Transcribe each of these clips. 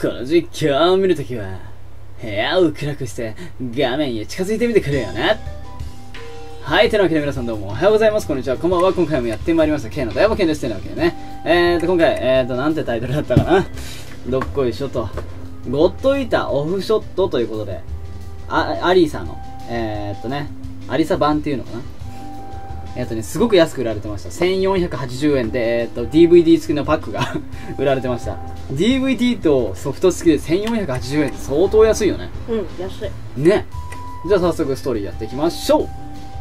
この実況を見るときは、部屋を暗くして画面へ近づいてみてくれよな。はい、てなわけで皆さんどうもおはようございます。こんにちは。こんばんは。今回もやってまいりました。K の大冒険です。てなわけでね。今回、なんてタイトルだったかな。どっこいしょと。ゴッドイーターオフショットということで、アリサの、アリサ版っていうのかな。すごく安く売られてました。1480円で、DVD 付きのパックが売られてました。DVD とソフト付きで1480円って相当安いよね。 うん、安い。 ね。じゃあ早速ストーリーやっていきましょう。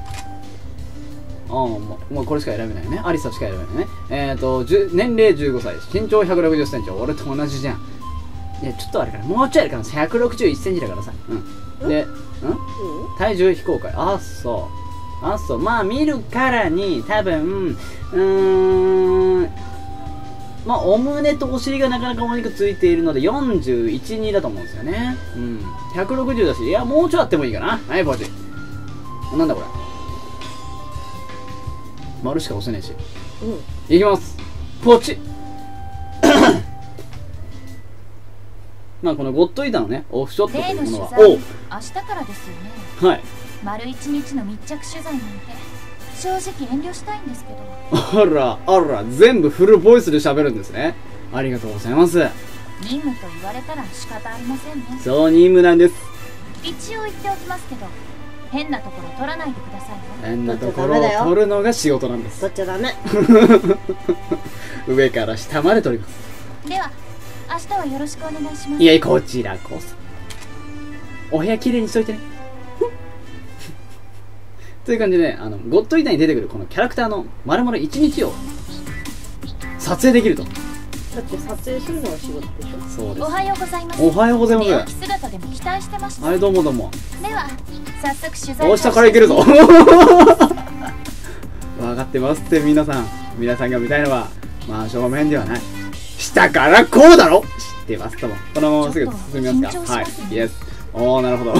もうこれしか選べないよね。アリサしか選べないね。年齢15歳、身長160センチ。俺と同じじゃん。いや、ちょっとあれかな。もうちょいあれかな。161センチだからさ。うん。で、体重非公開。あ、そう。まあ見るからに多分まあお胸とお尻がなかなかお肉ついているので41、2だと思うんですよね。160だし、いやもうちょいあってもいいかな。はい、ポチ。なんだこれ、丸しか押せねえし。いきます、ポチ。まあこのゴッドイーターのねオフショットというものは明日からですよね。 はい、 丸一日の密着取材なんて正直遠慮したいんですけど。 あら全部フルボイスで喋るんですね。ありがとうございます。 任務と言われたら仕方ありませんね。 そう、任務なんです。 一応言っておきますけど、変なところ取らないでくださいよ。 変なところを取るのが仕事なんです。 取っちゃダメ。 上から下まで取ります。 では明日はよろしくお願いします。 いや、こちらこそ。お部屋きれいにしといてね。という感じで、ゴッドイーターに出てくるこのキャラクターの丸々1日を撮影できると。 だって撮影するのが仕事でしょ。 そうです。 おはようございます。 おはようございます。 寝起き姿でも期待してました。 はい、どうもどうも。 では早速取材。 お、下からいけるぞ。分かってますって皆さんが見たいのは真正面ではない、下からこうだろ。知ってますとも。このまますぐ進みますか。はい、イエス。おー、なるほど。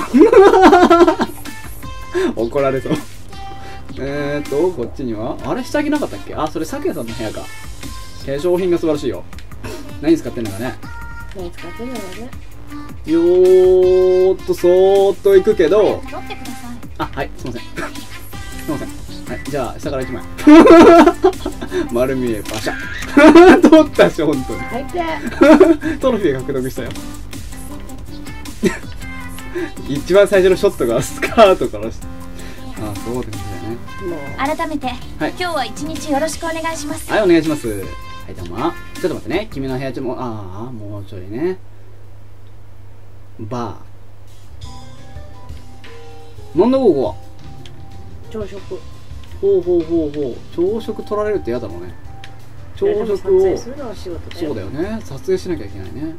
怒られそう。こっちにはあれ下着なかったっけ。あ、それ咲夜さんの部屋か。化粧品が素晴らしいよ。何使ってんのかね。 何使ってんのかね。 よーっとそーっと行くけど。 取ってください。 あ、はい、すいません。すいません。はい、じゃあ下から1枚。丸見えバシャ。取ったし、ほんとに。 最低。 トロフィー獲得したよ。一番最初のショットがスカートからして。あ、そうですね。 改めて、 はい、 今日は一日よろしくお願いします。 はい、お願いします。はい、どうも。ちょっと待ってね。君の部屋も、もうちょいね。バー。なんだここは。 朝食。 ほう。朝食取られるって嫌だろうね。朝食を。 撮影するのが仕事だよ。 そうだよね。撮影しなきゃいけないね。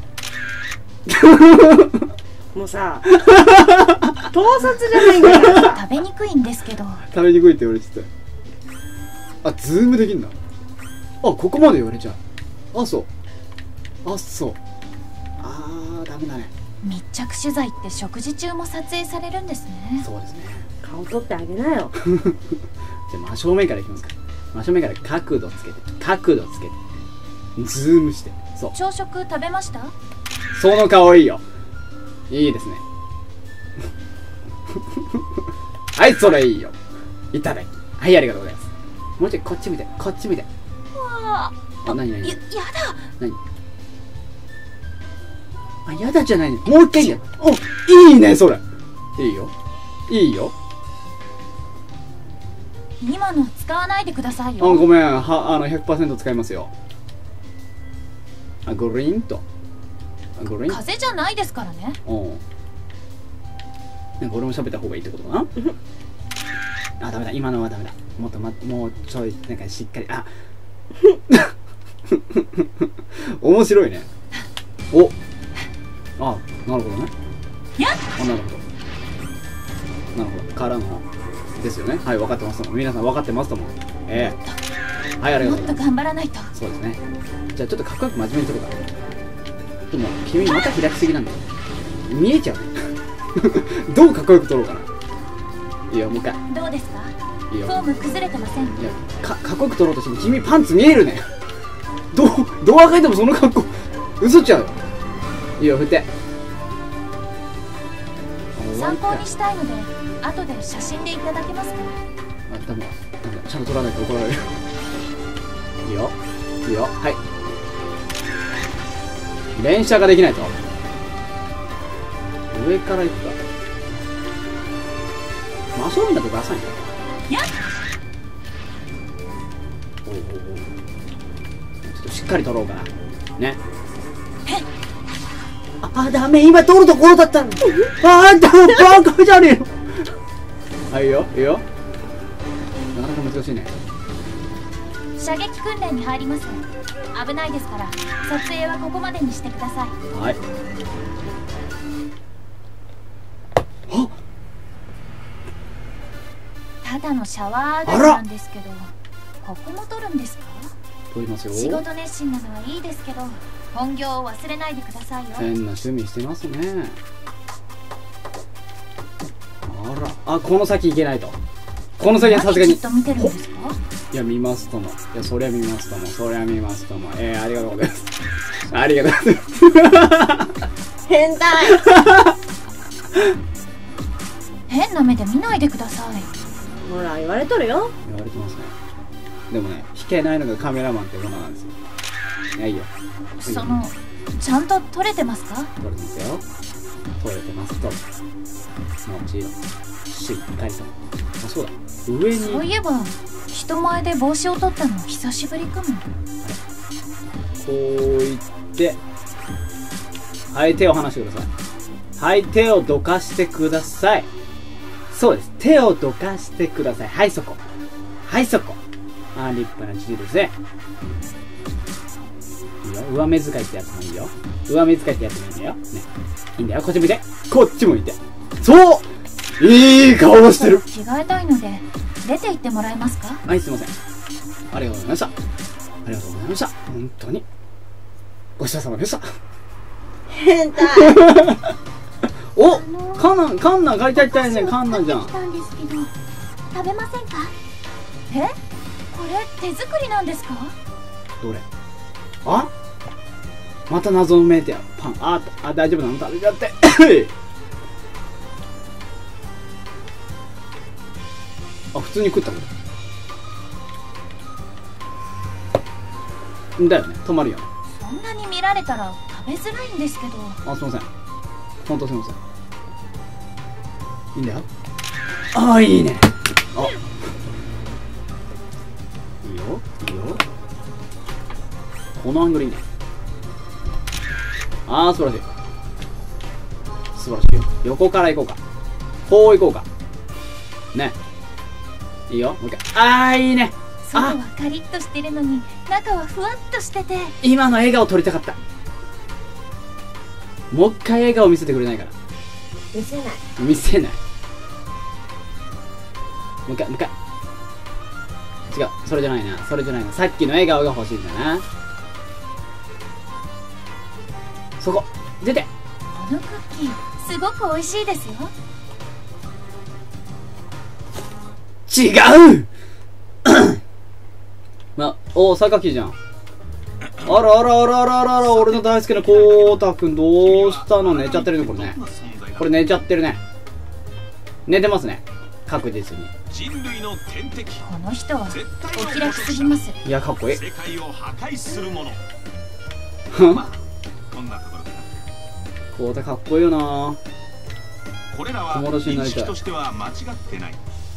もうさ、盗撮じゃないんだからさ。 食べにくいんですけど。 食べにくいって言われてて。あ、ズームできんだ。あ、ここまで言われちゃう。あ、そう。ダメだね。 密着取材って食事中も撮影されるんですね。 そうですね。 顔撮ってあげなよ。 じゃあ真正面からいきますか。真正面から角度つけてズームして。そう。 朝食食べました？ その顔いいよ。いいですね。はい、それいいよ。いただき。はい、ありがとうございます。もうちょいこっち見て。あ、何やだ。 何。あ、やだじゃないね。もう一回いいね。お、いいね、それ。いいよ。 今の使わないでくださいよ。 あ、ごめん。100% 使いますよ。グリーンと。 風邪じゃないですからね。 なんか俺も喋った方がいいってことかな。あ、ダメだ。今のはダメだ。もうちょい、なんかしっかり。あ面白いね。あ、なるほどね。なるほど。からのですよね。はい、分かってますとも。皆さん分かってますとも。はい、ありがとうございます。 もっと頑張らないと。 そうですね。じゃあちょっとかっこよく真面目にとるから。でも君また開きすぎなんだよ。見えちゃうね。どうかっこよく撮ろうかな。いいよ、もう一回。 どうですか。 いいよ。 フォーム崩れてません。 いや、かっこよく撮ろうとしても君パンツ見えるね。どうあがいてもその格好嘘ちゃうよ。 いいよ振って。 参考にしたいので後で写真でいただけますか？ あ、ダメだ。ちゃんと撮らないと怒られる。いいよいいよ。はい、連射ができないと。上から行くか。真正面だと出さないんだ。おうおうおう、ちょっとしっかり撮ろうかなね。あ、ダメ、今撮るところだったの。あんたもバカじゃねえよ。はい、いいよいいよ。なかなか難しいね。 射撃訓練に入ります。危ないですから撮影はここまでにしてください。 はい。あ、 ただのシャワー上がりなんですけど、ここも撮るんですか？ 撮りますよ。 仕事熱心なのはいいですけど本業を忘れないでくださいよ。 変な趣味してますね。あら、あ、この先行けないと。この先はさすがに。 何じっと見てるんですか？ いや、見ますとも。いや、そりゃ見ますとも。そりゃ見ますとも。ありがとうございます。ありがとうございます。 変態。 変な目で見ないでください。 ほら言われとるよ。 言われてますね。でもね、引けないのがカメラマンっていうものなんですよ。いや、いいよ。 そのちゃんと撮れてますか？ 撮れてますよ。撮れてますと。もちろんしっかりと。あ、そうだ、上に。 そういえば人前で帽子を取ったの久しぶりかも。 こういって、はい、手を離してください。はい、手をどかしてください。そうです、手をどかしてください。はい、そこ。はい、そこ。あ、立派な父ですね。いいよ、上目遣いってやつもいいよ。上目遣いってやつもいいんだよ。ね、いいんだよ。こっち向いて、こっち向いて。そう、いい顔をしてる。 着替えたいので出て行ってもらえますか？ はい、すいません。ありがとうございました。ありがとうございました。本当にごちそうさまでした。 変態。 お、カンナ借りたいね。カンナじゃん。 来たんですけど食べませんか？え、これ手作りなんですか？ どれ？あ、また謎のメーテやパン。あ、大丈夫なの？食べちゃって。あ、普通に食ったことだよね。止まるよね。 そんなに見られたら食べづらいんですけど。 あ、すいません。ほんとすいません。いいんだよ。ああ、いいね。あ、いいよいいよ。このアングルいいね。ああ、素晴らしい。素晴らしいよ。横から行こうか。こう行こうかね。いいよ、もう一回。ああ、いいね。 外はカリッとしてるのに中はふわっとしてて。 今の笑顔撮りたかった。もう一回笑顔見せてくれないから。 見せない。 見せない。もう一回。違う、それじゃないな。それじゃないな。さっきの笑顔が欲しいんだな。そこ出て。 このクッキーすごく美味しいですよ。 違う。お、榊じゃん。あら、俺の大好きなこうたくん、どうしたの？寝ちゃってるね、これね。これ寝ちゃってるね。寝てますね、確実に。 人類の天敵。 この人はお開きすぎます。 いや、かっこいい。 世界を破壊するもの。まあ、こんなところかな。 こうたかっこいいよな。 これらは友達になりたい。 認識としては間違ってない。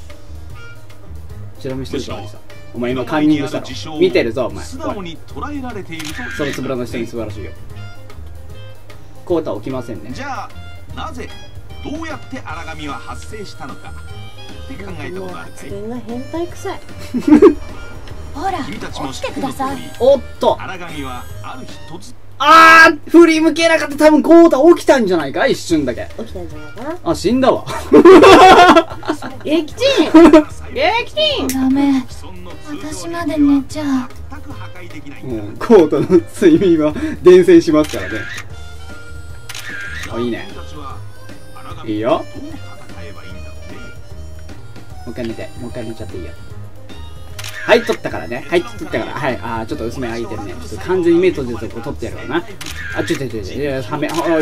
チラ見してるからさ。お前今カンニングしたろ。見てるぞお前。 素直に捉えられていると。 そのつぶらの下に素晴らしいよ。コータ起きませんね。 じゃあなぜどうやって荒神は発生したのかって考えたことあるかい？ 自分が変態臭い。 ほら君たちも起きてください。 おっと、 荒神はある日突振り向けなかった。多分コータ起きたんじゃないか、一瞬だけ。 起きたんじゃないかな。 あ、死んだわ。 撃沈。撃沈。 ダメ、私まで寝ちゃう。 全く破壊できない。 もうコータの睡眠は伝染しますからね。あ、いいね。いいよ。 どう戦えばいいんだろうね。 もう一回寝て、もう一回寝ちゃっていいよ。 はい、撮ったからね。はい、撮ったから。はい、ちょっと薄め上げてるね。ちょっと完全に目閉じるとこ撮ってやるからな。ちょ、サメ、撮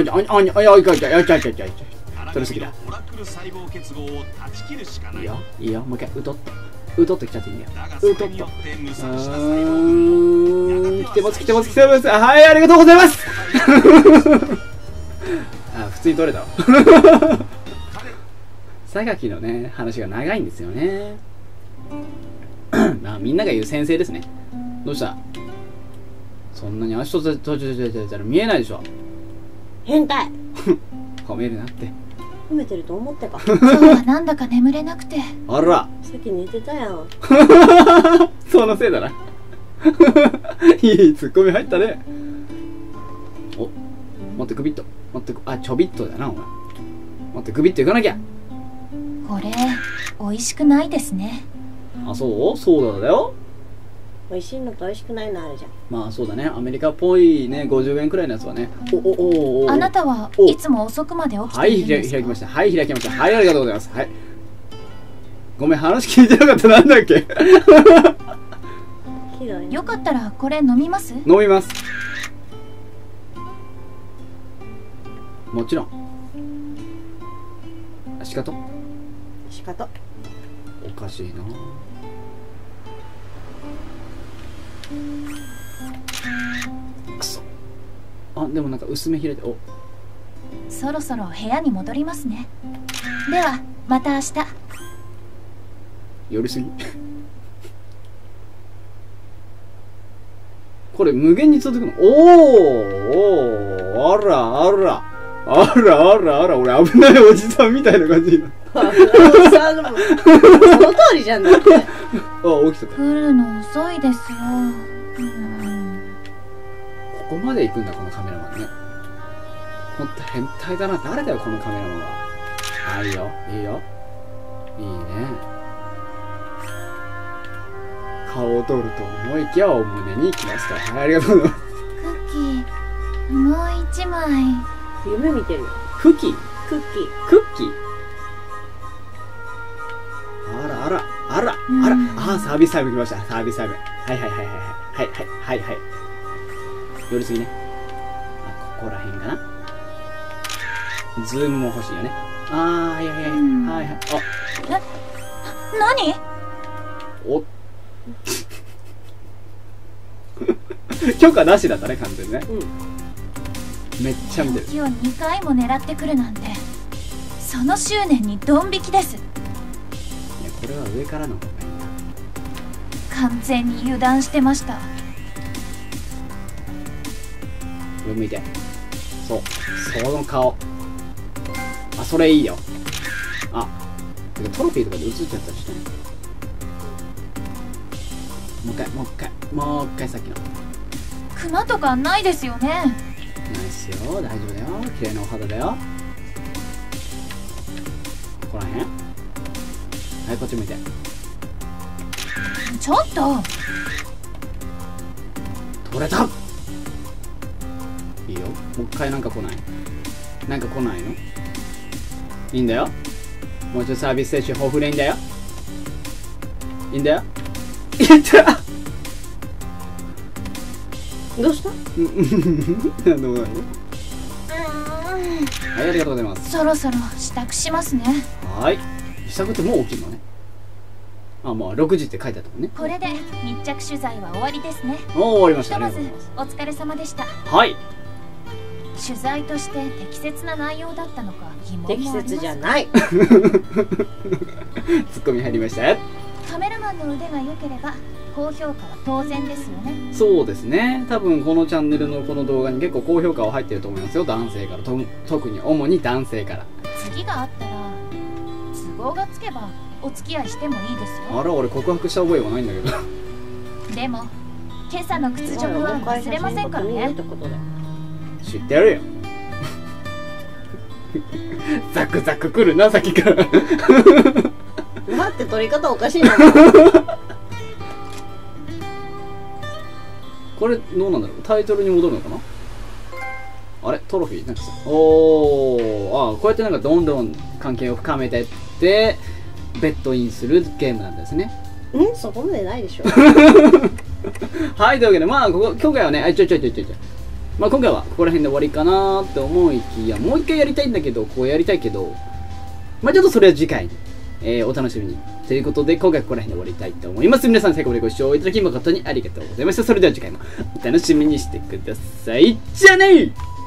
りすぎだ。いいよ、もう一回、うとっと来ちゃっていいんだよ。うとっと。来てます。はい、ありがとうございます。普通に撮れたわ。榊のね、話が長いんですよね。みんなが言う先生ですね。どうした？そんなに足と見えないでしょ。 変態。 褒めるなって。 褒めてると思ってか。 今日はなんだか眠れなくて。 あら。 さっき寝てたやん。 そのせいだな。いいツッコミ入ったね。お、待ってグビッと。ちょびっとだなお前。待ってグビッといかなきゃ。 これ美味しくないですね。 そうだよ。 美味しいのと美味しくないのあるじゃん。 まあそうだね。アメリカっぽいね、50円くらいのやつはね。 あなたはいつも遅くまで起きているんですか？ 開きました。はい、開きました。はい、ありがとうございます。はい。ごめん、話聞いてなかった。なんだっけ。 ひどいね。 よかったらこれ飲みます？ 飲みます。もちろん。仕方おかしいな。くそ。でもなんか薄め開いて。 そろそろ部屋に戻りますね。ではまた明日。 寄りすぎ。これ無限に続くの？あら、俺危ないおじさんみたいな感じになった。 その通りじゃんだって。 起きてた。 来るの遅いですよ。 ここまで行くんだこのカメラマンね。ほんと変態だな。誰だよこのカメラマンは。いいよいいね。顔を撮ると思いきやお胸に来ました。はい、ありがとうございます。 クッキーもう一枚。 夢見てるよ。 クッキーサービスタイム来ました。サービスタイム。はい。寄りすぎね。ここら辺かな。ズームも欲しいよね。はい。 何？ 許可なしだったね、完全にね。めっちゃ見てる。 木を2回も狙ってくるなんて、その執念にドン引きです。 いや、これは上からの方がいいな。 完全に油断してました。 上向いて。その顔。それいいよ。トロフィーとかで映っちゃったりしてね。もう一回さっきの。 クマとかないですよね。 ナイスよ、大丈夫だよ。綺麗なお肌だよ。ここらへん。はい、こっち向いて。 ちょっと取れた。いいよ。もう一回なんか来ないの？いいんだよ。もうちょっとサービス精神豊富でいいんだよ。いいんだよ。いったどうした？ どうなの？はい、ありがとうございます。 そろそろ支度しますね。 はい。支度ってもう起きるのね。もう6時って書いてあったもんね。 これで密着取材は終わりですね。 終わりました。 ひとまずお疲れ様でした。 はい。 取材として適切な内容だったのか疑問もあります。 適切じゃない。 ツッコミ入りました。 カメラマンの腕が良ければ高評価は当然ですよね。 そうですね。多分このチャンネルのこの動画に結構高評価は入ってると思いますよ。男性から。特に主に男性から。 次があったら都合がつけばお付き合いしてもいいですよ。 あら、俺告白した覚えはないんだけど。 でも今朝の屈辱は忘れませんからね。 知ってやるよ。ザクザク来るな、さっきから。 待って、撮り方おかしいな。 これどうなんだろう。タイトルに戻るのかな。あれ、トロフィーなんかさ、こうやってなんかどんどん関係を深めてってベッドインするゲームなんですね。 そこまでないでしょ。 はい、というわけで、まあ、今回はね、まあ、今回はここら辺で終わりかなーって思いきや、もう一回やりたいんだけど、こうやりたいけど、まあ、ちょっとそれは次回に、お楽しみに。ということで、今回はここら辺で終わりたいと思います。皆さん最後までご視聴いただき誠にありがとうございました。それでは次回もお楽しみにしてください。じゃあねー。